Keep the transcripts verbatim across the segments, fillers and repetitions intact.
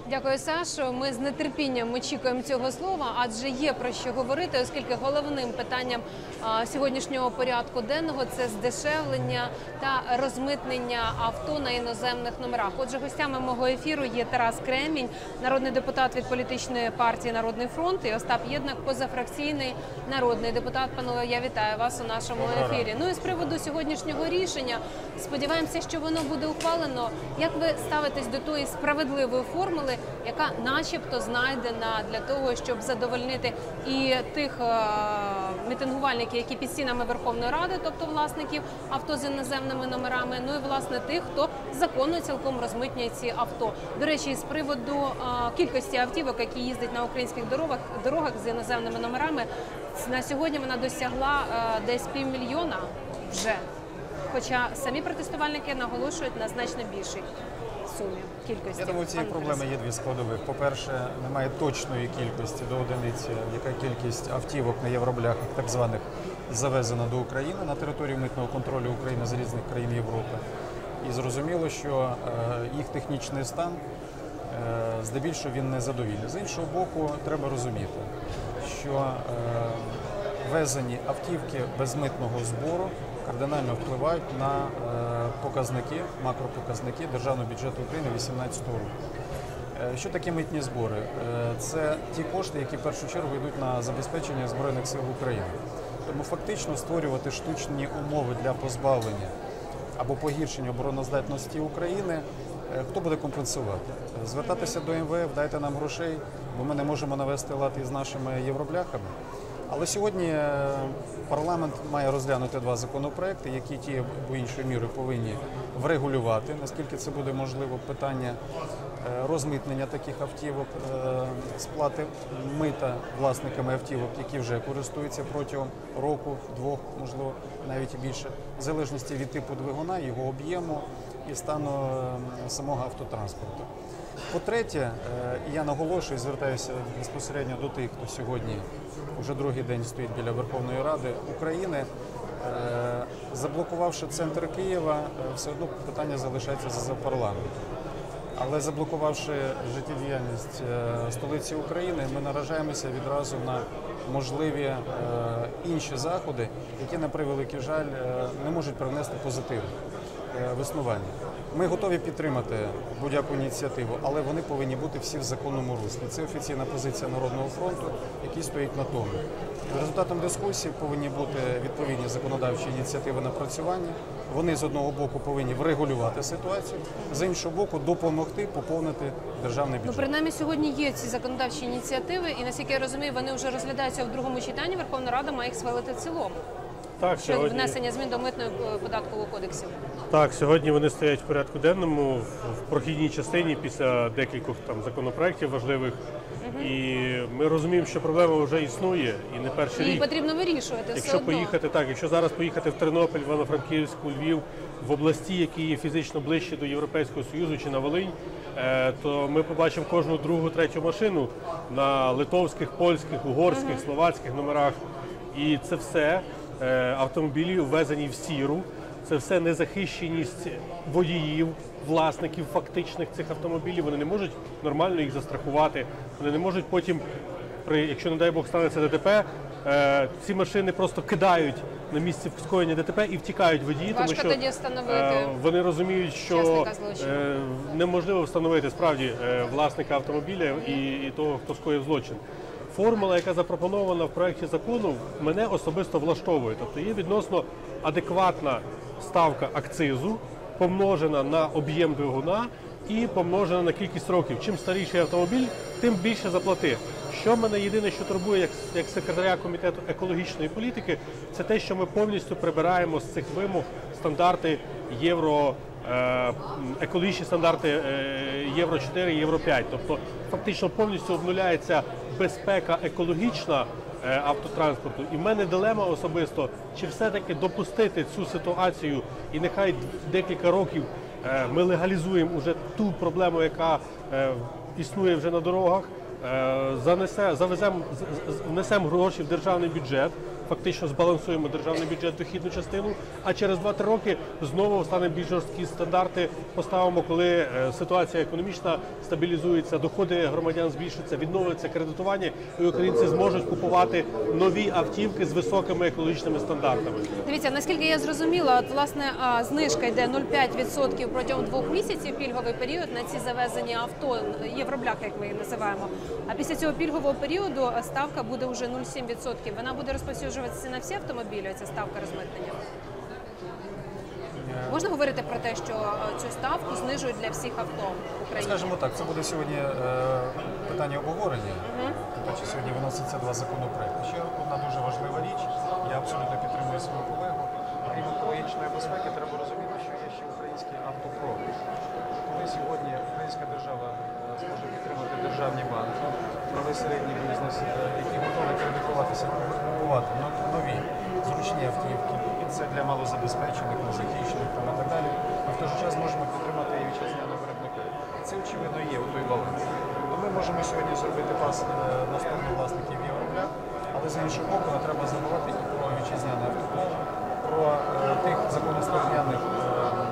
Дякую, Сашо. Ми з нетерпінням очікуємо цього слова, адже є про що говорити, оскільки головним питанням сьогоднішнього порядку денного – це здешевлення та розмитнення авто на іноземних номерах. Отже, гостями мого ефіру є Тарас Кремінь, народний депутат від політичної партії «Народний фронт», і Остап Єднак, позафракційний народний депутат. Панове, я вітаю вас у нашому ефірі. Ну і з приводу сьогоднішнього рішення, сподіваємося, що воно буде ухвалено. Як ви ставитесь до тої справедливої формули, яка начебто знайдена для того, щоб задовольнити і тих е мітингувальників, які під стінами Верховної Ради, тобто власників авто з іноземними номерами, ну і власне тих, хто законно цілком розмитнює ці авто. До речі, з приводу е кількості автівок, які їздять на українських дорогах, дорогах з іноземними номерами, на сьогодні вона досягла е десь півмільйона вже. Хоча самі протестувальники наголошують на значно більшій сумі, кількості. Я думаю, цієї проблеми є дві складових. По-перше, немає точної кількості до одиниці, яка кількість автівок на євробляхах, так званих, завезена до України на територію митного контролю України з різних країн Європи. І зрозуміло, що е, їх технічний стан, е, здебільшого, він не задовільний. З іншого боку, треба розуміти, що е, ввезені автівки без митного збору кардинально впливають на е, показники, макропоказники Державного бюджету України дві тисячі вісімнадцятого року. Е, що таке митні збори? Е, це ті кошти, які в першу чергу йдуть на забезпечення Збройних сил України. Тому фактично створювати штучні умови для позбавлення або погіршення обороноздатності України, е, хто буде компенсувати? Звертатися до ем ве еф, дайте нам грошей, бо ми не можемо навести лад із нашими євробляхами. Але сьогодні парламент має розглянути два законопроекти, які ті або іншою мірою повинні врегулювати, наскільки це буде можливо, питання розмитнення таких автівок, сплати мита власниками автівок, які вже користуються протягом року, двох, можливо, навіть і більше, в залежності від типу двигуна, його об'єму і стану самого автотранспорту. По-третє, я наголошую, звертаюся безпосередньо до тих, хто сьогодні вже другий день стоїть біля Верховної Ради України, заблокувавши центр Києва, все одно питання залишається за парламентом. Але заблокувавши життєдіяльність столиці України, ми наражаємося відразу на можливі інші заходи, які, на превеликий жаль, не можуть привнести позитив в існування. Ми готові підтримати будь-яку ініціативу, але вони повинні бути всі в законному руслі. Це офіційна позиція Народного фронту, який стоїть на тому. Результатом дискусії повинні бути відповідні законодавчі ініціативи напрацювання. Вони з одного боку повинні врегулювати ситуацію, з іншого боку допомогти поповнити державний бюджет. Ну, принаймні сьогодні є ці законодавчі ініціативи, і наскільки я розумію, вони вже розглядаються в другому читанні. Верховна Рада має їх схвалити в цілому. Так, щодо сьогодні... внесення змін до митного податкового кодексу. Так, сьогодні вони стоять в порядку денному в прохідній частині після декількох там законопроєктів важливих. Угу. І ми розуміємо, що проблема вже існує і не перший і рік. І потрібно вирішувати якщо все одно. поїхати, так, якщо зараз поїхати в Тернопіль, Івано-Франківську, Львів, в області, які є фізично ближче до Європейського Союзу чи на Волинь, то ми побачимо кожну другу, третю машину на литовських, польських, угорських, угу. словацьких номерах. І це все автомобілі ввезені в сіру, це все незахищеність водіїв, власників фактичних цих автомобілів. Вони не можуть нормально їх застрахувати, вони не можуть потім, при, якщо, не дай Бог, станеться ДТП, ці машини просто кидають на місці скоєння ДТП і втікають водії, Важко тому що тоді встановити вони розуміють, що неможливо встановити справді власника автомобіля і, і того, хто скоїв злочин. Формула, яка запропонована в проєкті закону, мене особисто влаштовує. Тобто є відносно адекватна ставка акцизу, помножена на об'єм двигуна і помножена на кількість років. Чим старіший автомобіль, тим більше заплати. Що мене єдине, що турбує як, як секретаря Комітету екологічної політики, це те, що ми повністю прибираємо з цих вимог стандарти Євро, е, екологічні стандарти е, Євро чотири, Євро п'ять. Тобто фактично повністю обнуляється безпека екологічна е, автотранспорту. І в мене дилема особисто, чи все-таки допустити цю ситуацію і нехай декілька років е, ми легалізуємо уже ту проблему, яка е, існує вже на дорогах, е, занесе, завеземо, внесемо гроші в державний бюджет, фактично збалансуємо державний бюджет дохідну частину, а через два-три роки знову стане більш жорсткі стандарти поставимо, коли е, ситуація економічна стабілізується, доходи громадян збільшуються, відновиться кредитування, і українці зможуть купувати нові автівки з високими екологічними стандартами. Дивіться, наскільки я зрозуміла, от, власне, а, знижка йде нуль цілих п'ять десятих відсотка протягом двох місяців, пільговий період на ці завезені авто, євроблях, як ми їх називаємо. А після цього пільгового періоду ставка буде вже нуль цілих сім десятих відсотка. Вона буде розповсюджуватися на всі автомобілі, ця ставка розмитнення? Можна говорити про те, що цю ставку знижують для всіх авто в Україні? Скажімо так, це буде сьогодні е, питання обговорення. Угу. Тобто сьогодні виноситься два законопроекти. Ще одна дуже важлива річ, я абсолютно підтримую свого колегу. Крім екологічної безпеки, треба розуміти, що є ще український автопром. Коли сьогодні українська держава зможе підтримати державні банки, малий середній бізнес, які готові кредитуватися, купувати нові зручні автівки, і це для малозабезпечених, незахищених і так далі. Ми в той же час можемо підтримати і вітчизняного виробника. Це, очевидно, є у той баланс. То ми можемо сьогодні зробити пас наступних власників євробля, але з іншого боку не треба забувати і про вітчизняний автопром, про е, тих законослухняних е,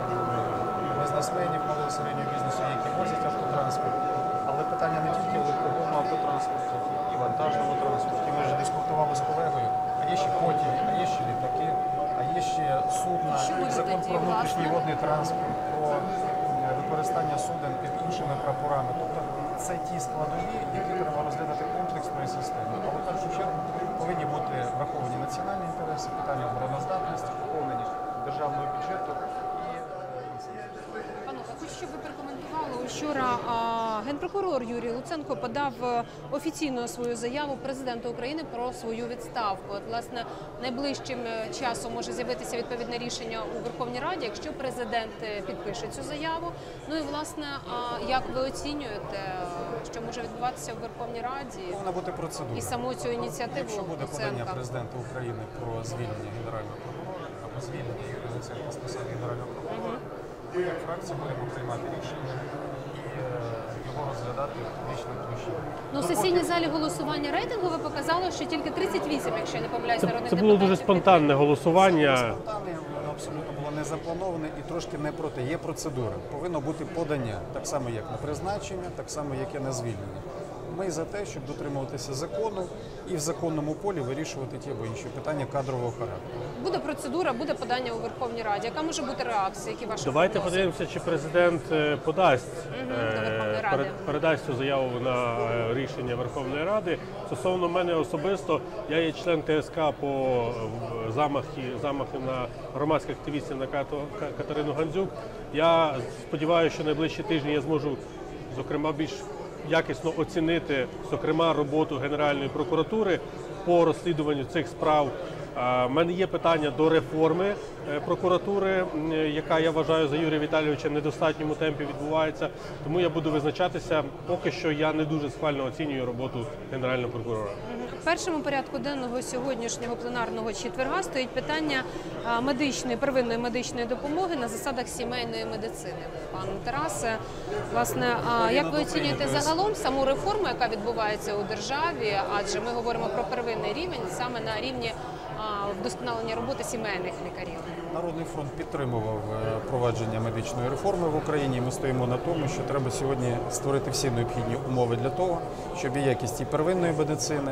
бізнесменів малого середнього бізнесу, які возять автотранспорт. Але питання не тільки в легковому автотранспорті, і вантажному транспорті. Ми вже дискутували з колегою, а є ще потяги, а є ще літаки, а є ще судна, і закон про внутрішній водний транспорт, про використання суден під іншими прапорами. Тобто це ті складові, які треба розглядати комплексною системою. Але в першу чергу повинні бути враховані національні інтереси, питання обороноздатності, поповнення державного бюджету і інші. Пане, хочу, щоб ви прокоментували. Вчора а, генпрокурор Юрій Луценко подав офіційну свою заяву президенту України про свою відставку. От, власне, найближчим часом може з'явитися відповідне рішення у Верховній Раді, якщо президент підпише цю заяву. Ну і, власне, а, як ви оцінюєте, що може відбуватися у Верховній Раді? Повинна бути процедура. І саму цю ініціативу Якщо буде Луценка? подання президента України про звільнення генерального прокурора або звільнення Юрія Луценка з посади генерального прокурора, ми як фракція будемо приймати рішення і е, його розглядати в публічному ключі. Ну, в сесійній залі голосування рейтингове показало, що тільки тридцять вісім, якщо я не помиляюсь, Це, народних це було дуже депутатів спонтанне голосування. Спонтанне, воно абсолютно було не заплановане і трошки не проти. Є процедура. Повинно бути подання, так само як на призначення, так само як і на звільнення. Ми за те, щоб дотримуватися закону і в законному полі вирішувати ті або інші питання кадрового характеру. Буде процедура, буде подання у Верховній Раді. Яка може бути реакція? Які ваші Давайте прогнози? подивимося, чи президент е, подасть, Мгм, е, до Верховної Ради. перед- передасть цю заяву на е, рішення Верховної Ради. Стосовно мене особисто, я є член Т С К по е, замахи, замахи на громадських активістів на Кату- Ка- Катерину Гандзюк. Я сподіваюся, що найближчі тижні я зможу, зокрема, більш якісно оцінити, зокрема, роботу Генеральної прокуратури по розслідуванню цих справ. У мене є питання до реформи е, прокуратури, м, яка, я вважаю, за Юрія Віталійовича в недостатньому темпі відбувається. Тому я буду визначатися. Поки що я не дуже схвально оцінюю роботу Генерального прокурора. В першому порядку денного сьогоднішнього пленарного четверга стоїть питання а, медичної, первинної медичної допомоги на засадах сімейної медицини. Пане Тарасе, власне, а як ви оцінюєте загалом саму реформу, яка відбувається у державі? Адже ми говоримо про первинний рівень саме на рівні а, вдосконалення роботи сімейних лікарів. Народний фронт підтримував е, впровадження медичної реформи в Україні. Ми стоїмо на тому, що треба сьогодні створити всі необхідні умови для того, щоб і якість і первинної медицини,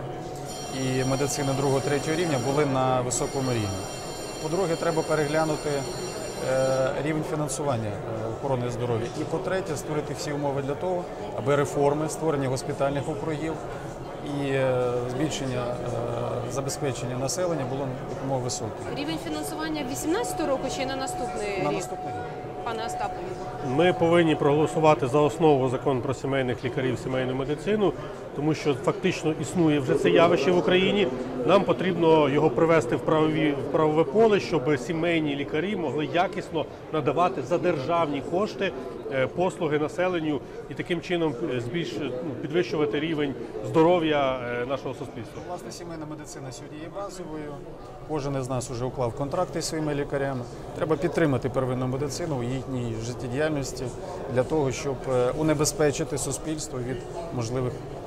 і медицини другого-третього рівня були на високому рівні. По-друге, треба переглянути е, рівень фінансування е, охорони здоров'я. І по-третє, створити всі умови для того, аби реформи, створення госпітальних округів і е, збільшення е, забезпечення населення було якомога високим. Рівень фінансування вісімнадцятого року чи на наступний На рік, наступний рік. пане Остапові? Ми повинні проголосувати за основу закон про сімейних лікарів, сімейну медицину, тому що фактично існує вже це явище в Україні. Нам потрібно його привести в правові в правове поле, щоб сімейні лікарі могли якісно надавати за державні кошти е, послуги населенню і таким чином збільш ну, підвищувати рівень здоров'я е, нашого суспільства. Власне, сімейна медицина сьогодні є базовою. Кожен із нас вже уклав контракти зі своїми лікарями. Треба підтримати первинну медицину у їхній життєдіяльності для того, щоб унебезпечити суспільство від можливих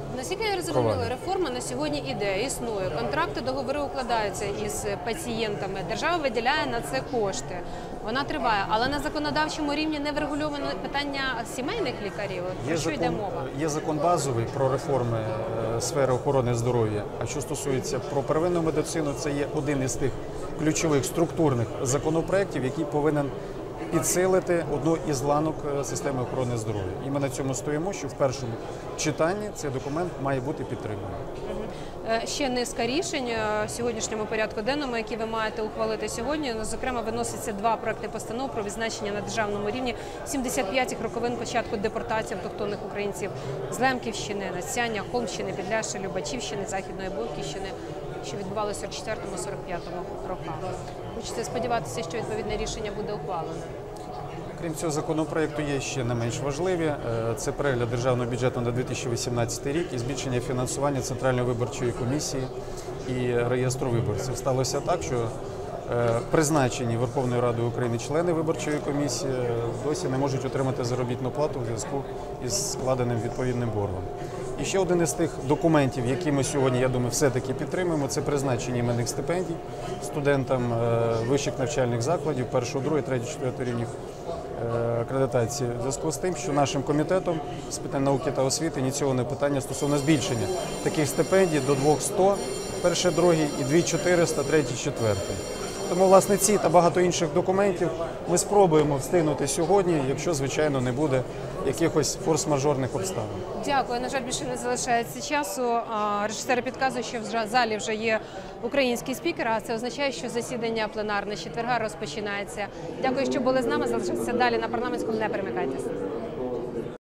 Наскільки я зрозуміла, реформа на сьогодні іде, існує. Контракти, договори укладаються із пацієнтами. Держава виділяє на це кошти. Вона триває, але на законодавчому рівні не врегульовано питання сімейних лікарів. Про Є що йде закон, мова? є закон базовий про реформи е, сфери охорони здоров'я. А що стосується про первинну медицину, це є один із тих ключових структурних законопроєктів, який повинен підсилити одну із ланок е, системи охорони здоров'я. І ми на цьому стоїмо, що в першому читанні цей документ має бути підтриманий. Е, Ще низка рішень е, в сьогоднішньому порядку денному, які ви маєте ухвалити сьогодні. Ну, зокрема, виносяться два проекти постанов про відзначення на державному рівні сімдесят п'ятих роковин початку депортації автохтонних українців з Лемківщини, Надсяння, Холмщини, Підляшшя, Любачівщини, Західної Бойківщини, що відбувалося в четвертому - сорок п'ятому роках. Хочеться сподіватися, що відповідне рішення буде ухвалене. Крім цього законопроекту є ще не менш важливі. Е, Це перегляд державного бюджету на дві тисячі вісімнадцятий рік і збільшення фінансування Центральної виборчої комісії і реєстру виборців. Сталося так, що е, призначені Верховною Радою України члени виборчої комісії досі не можуть отримати заробітну плату в зв'язку із складеним відповідним боргом. І ще один із тих документів, які ми сьогодні, я думаю, все-таки підтримуємо, це призначення іменних стипендій студентам е, вищих навчальних закладів першого, другого, третього, четвертого рівнів е, акредитації. В зв'язку з тим, що нашим комітетом з питань науки та освіти ініційоване питання стосовно збільшення таких стипендій до двохсот перший, другий і дві тисячі чотириста третій, четвертий. Тому, власне, ці та багато інших документів ми спробуємо встигнути сьогодні, якщо, звичайно, не буде якихось форс-мажорних обставин. Дякую. На жаль, більше не залишається часу. А, Режисери підказують, що в залі вже є український спікер, а це означає, що засідання пленарне з четверга розпочинається. Дякую, що були з нами. Залишайтеся далі на парламентському. Не перемикайтеся.